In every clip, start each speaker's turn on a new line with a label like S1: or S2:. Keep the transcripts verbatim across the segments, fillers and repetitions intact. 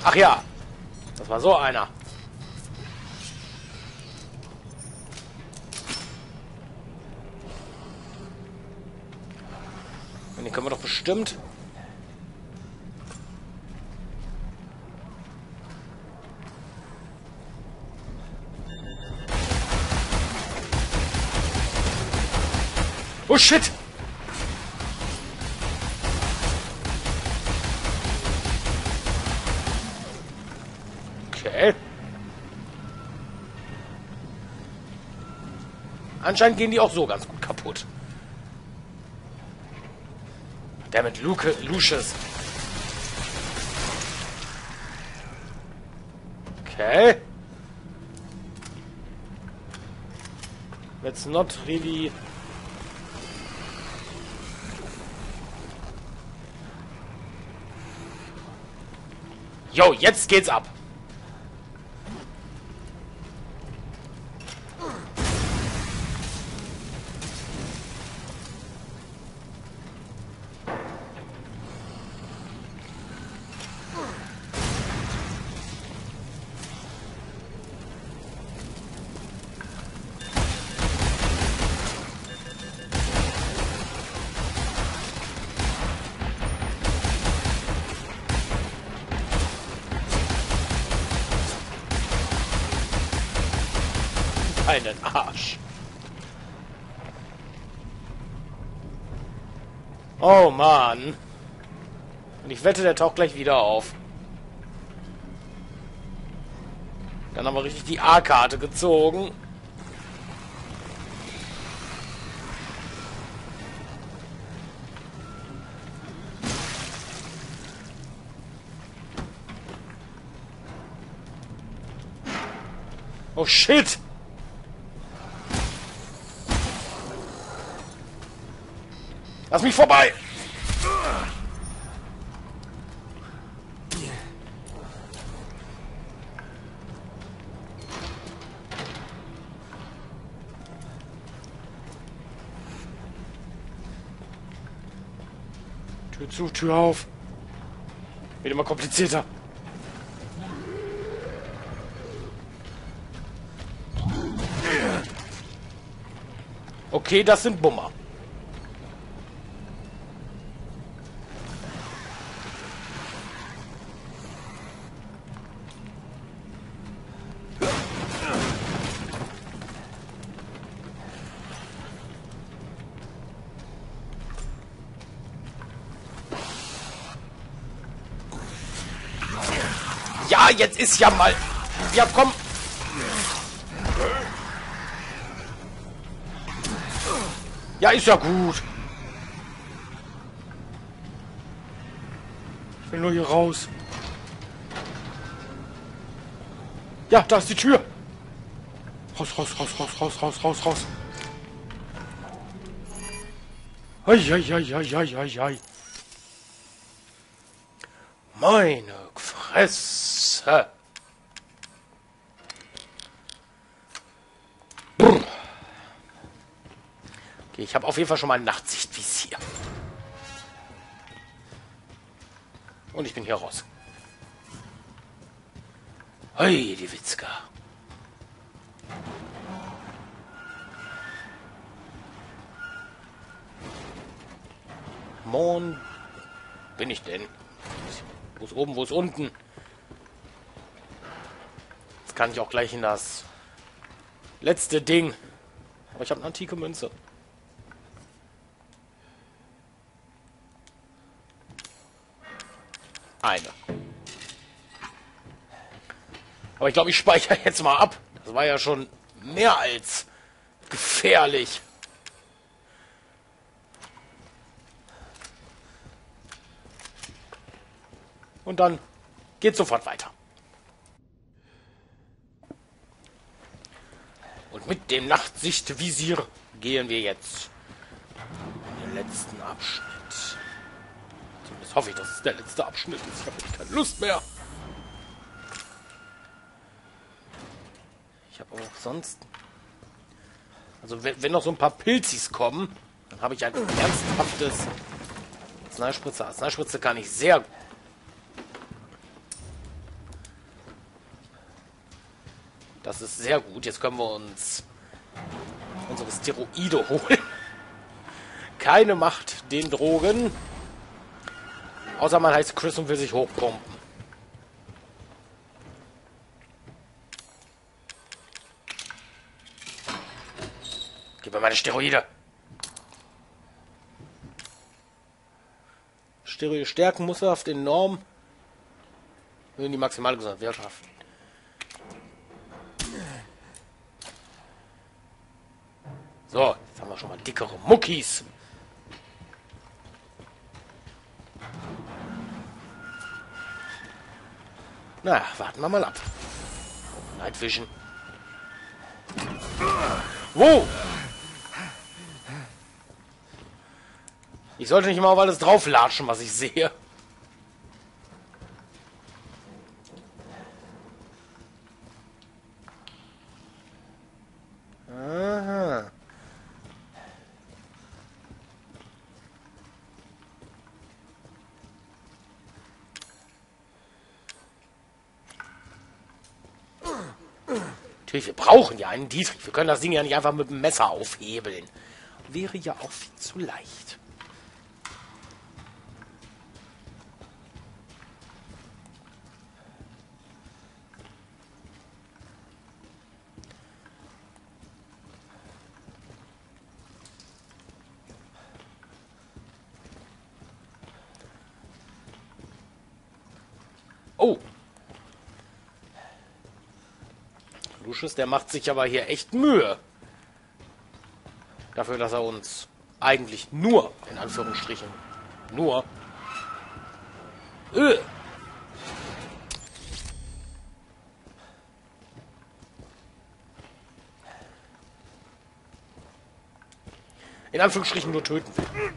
S1: Ach ja, das war so einer. Und den können wir doch bestimmt... Oh shit! Okay. Anscheinend gehen die auch so ganz gut kaputt. Der mit Luke, Lucius. Okay. Let's not really... Jo, jetzt geht's ab. Einen Arsch. Oh Mann. Und ich wette, der taucht gleich wieder auf. Dann haben wir richtig die A-Karte gezogen. Oh shit! Lass mich vorbei! Tür zu, Tür auf. Wird immer komplizierter. Okay, das sind Bummer. Ja, jetzt ist ja mal... Ja, komm. Ja, ist ja gut. Ich will nur hier raus. Ja, da ist die Tür. Raus, raus, raus, raus, raus, raus, raus, raus. Eieieiei. Meine Fresse. Brr. Okay, ich habe auf jeden Fall schon mal ein Nachtsichtvisier. Und ich bin hier raus. Hey, die Witzka. Mon bin ich denn? Wo ist oben, wo ist unten? Jetzt kann ich auch gleich in das letzte Ding. Aber ich habe eine antike Münze. Eine. Aber ich glaube, ich speichere jetzt mal ab. Das war ja schon mehr als gefährlich. Und dann geht sofort weiter. Und mit dem Nachtsichtvisier gehen wir jetzt in den letzten Abschnitt. Zumindest hoffe ich, dass es der letzte Abschnitt ist. Ich habe jetzt keine Lust mehr. Ich habe auch sonst... Also wenn, wenn noch so ein paar Pilzis kommen, dann habe ich ein ernsthaftes Arzneispritze. Arzneispritze kann ich sehr Das ist sehr gut. Jetzt können wir uns unsere Steroide holen. Keine Macht den Drogen. Außer man heißt Chris und will sich hochpumpen. Gib mir meine Steroide. Steroide stärken, muskelhaft, enorm. In die maximale Gesundheit schaffen. So, jetzt haben wir schon mal dickere Muckis. Na, warten wir mal ab. Night Vision. Wo? Ich sollte nicht immer auf alles drauflatschen, was ich sehe. Aha. Natürlich, wir brauchen ja einen Dietrich. Wir können das Ding ja nicht einfach mit dem Messer aufhebeln. Wäre ja auch viel zu leicht. Oh. Lucius, der macht sich aber hier echt Mühe. Dafür, dass er uns eigentlich nur, in Anführungsstrichen, nur... Öh. In Anführungsstrichen nur töten will.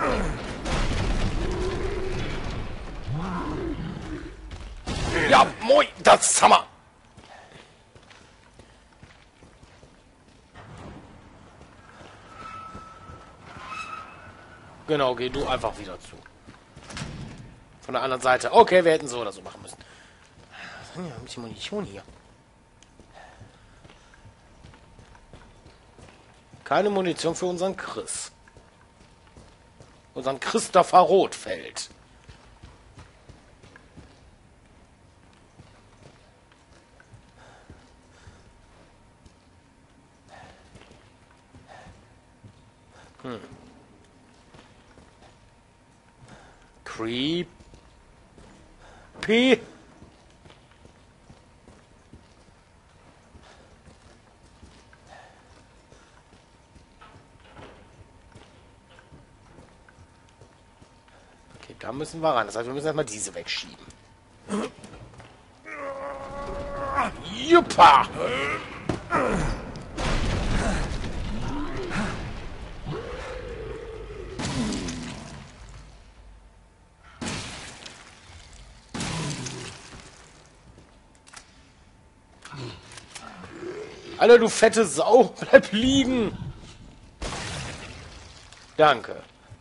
S1: Ja, moin, das ist Hammer. Genau, geh du einfach wieder zu. Von der anderen Seite. Okay, wir hätten so oder so machen müssen. Was haben wir ein bisschen Munition hier? Keine Munition für unseren Chris. Unseren Christopher Rotfeld. Hm. Creepy. Okay, da müssen wir ran. Das heißt, wir müssen erstmal diese wegschieben. Juppa! Alter, du fette Sau, bleib liegen. Danke.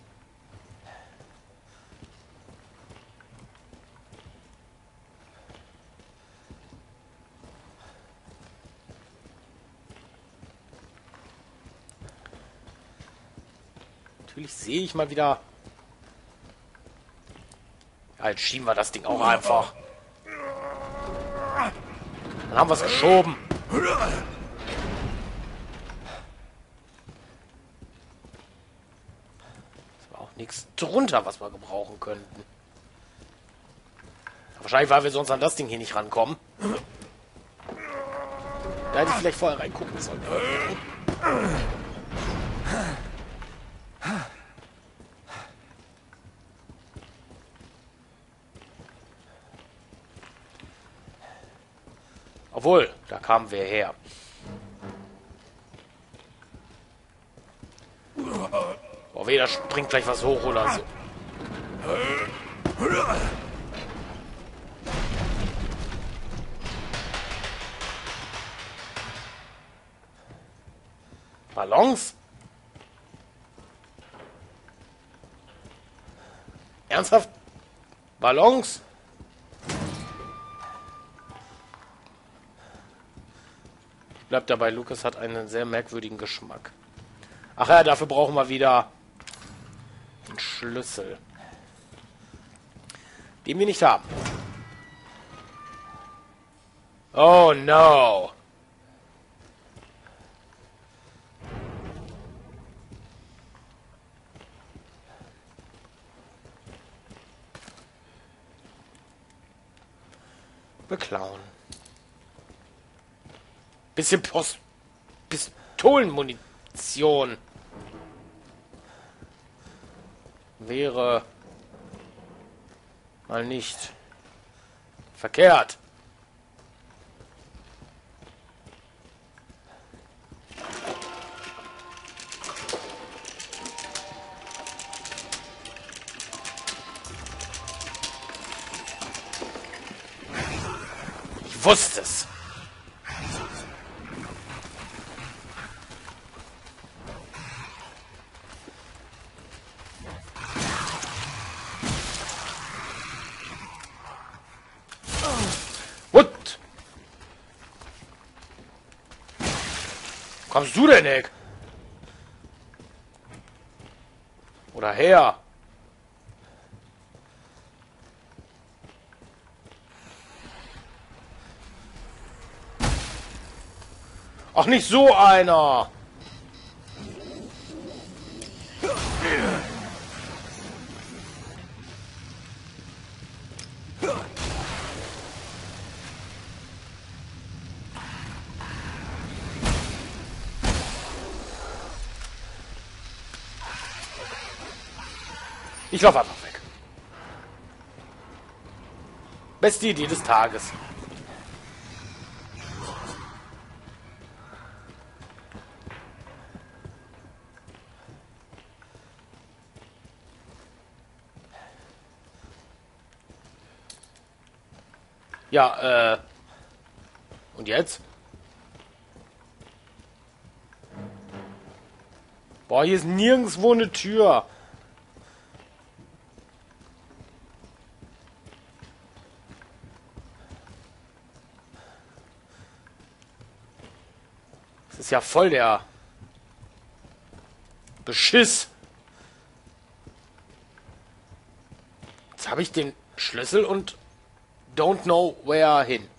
S1: Natürlich sehe ich mal wieder. Ja, jetzt schieben wir das Ding auch einfach. Dann haben wir es geschoben. Nichts drunter, was wir gebrauchen könnten. Wahrscheinlich, weil wir sonst an das Ding hier nicht rankommen. Da hätte ich vielleicht vorher reingucken sollen. Obwohl, da kamen wir her. Oh weh, da springt gleich was hoch oder so. Ballons? Ernsthaft? Ballons? Bleibt dabei, Lucas hat einen sehr merkwürdigen Geschmack. Ach ja, dafür brauchen wir wieder den Schlüssel. Den wir nicht haben. Oh no! Beklauen. Bisschen Post... Pistolenmunition. Wäre... mal nicht... verkehrt. Ich wusste es. What? Kommst du denn, Nick? Oder her? Ach, nicht so einer! Ich laufe einfach weg. Beste Idee des Tages. Ja, äh... und jetzt? Boah, hier ist nirgendwo eine Tür. Das ist ja voll der Beschiss. Jetzt habe ich den Schlüssel und don't know where hin.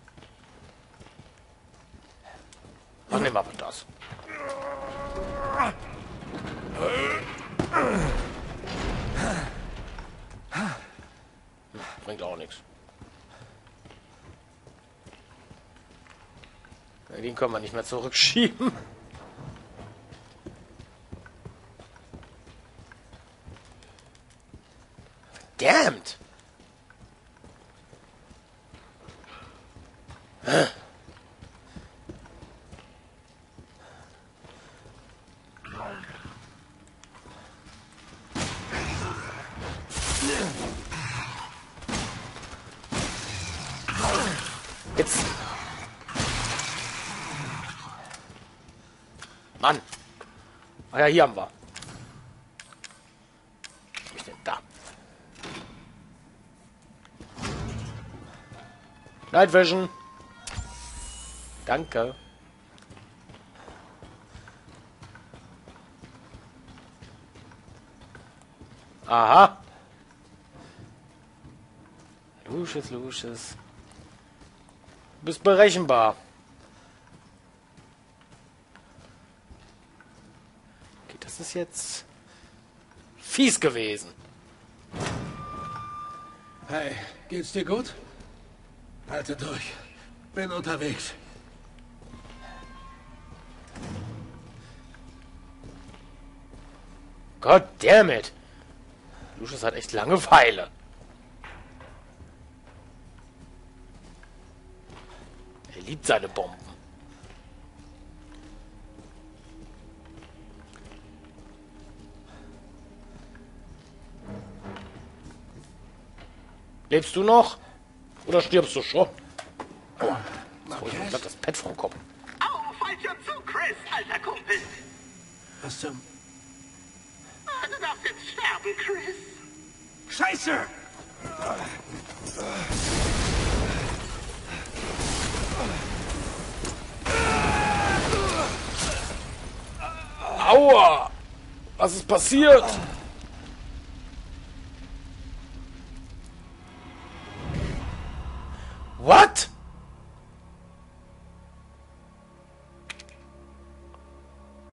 S1: Ach, nehmen wir aber das. Bringt auch nichts. Den können wir nicht mehr zurückschieben. Verdammt! Jetzt. Mann. Ah ja, hier haben wir. Was hab ich denn da? Night Vision. Danke. Aha. Lucius, Lucius. Du bist berechenbar. Okay, das ist jetzt fies gewesen.
S2: Hey, geht's dir gut? Halte durch. Bin unterwegs.
S1: God damn it. Lucius hat echt Langeweile. Er liebt seine Bomben. Lebst du noch? Oder stirbst du schon? Oh, jetzt hol ich mir grad das Pad vom Kopf.
S3: Au, falscher Zug, Chris, alter Kumpel.
S2: Was zum...
S3: Ah, du darfst jetzt sterben, Chris.
S2: Scheiße!
S1: Aua! Was ist passiert? What?